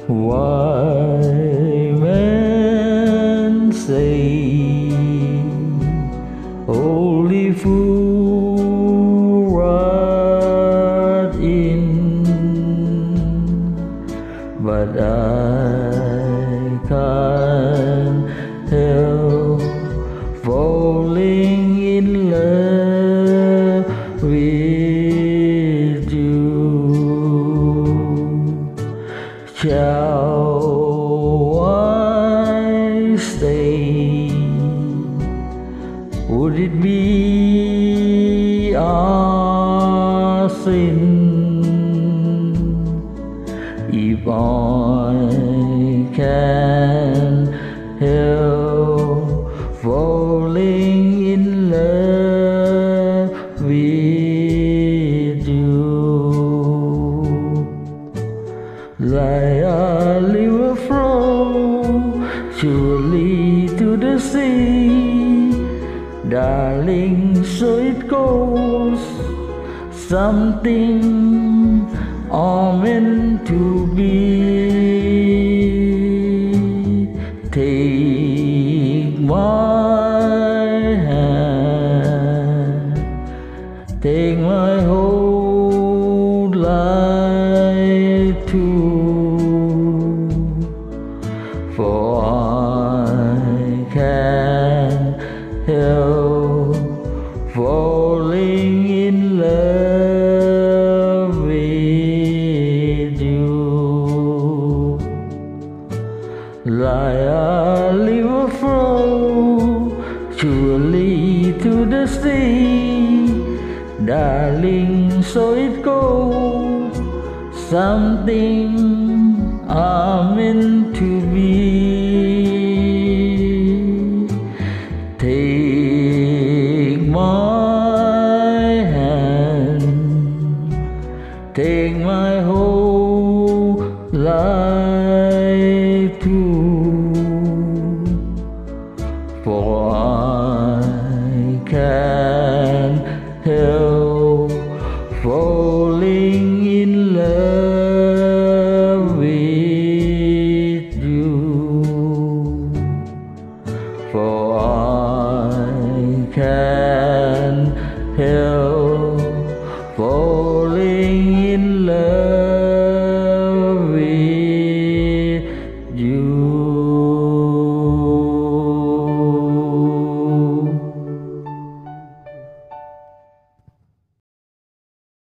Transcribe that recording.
Why men say only fool rot in, but I can't help falling in love with you. Shall I stay? Would it be a sin if I can help falling in love with you? Like a river flow surely to the sea, darling, so it goes. Something are meant to be. Take my hand, take my whole life too, for I can't help falling in love with you. Like a river flow surely to the sea, darling, so it goes. Something are meant to be. Take my hand, take my whole life too, for I can't help falling in love with you, for I can't help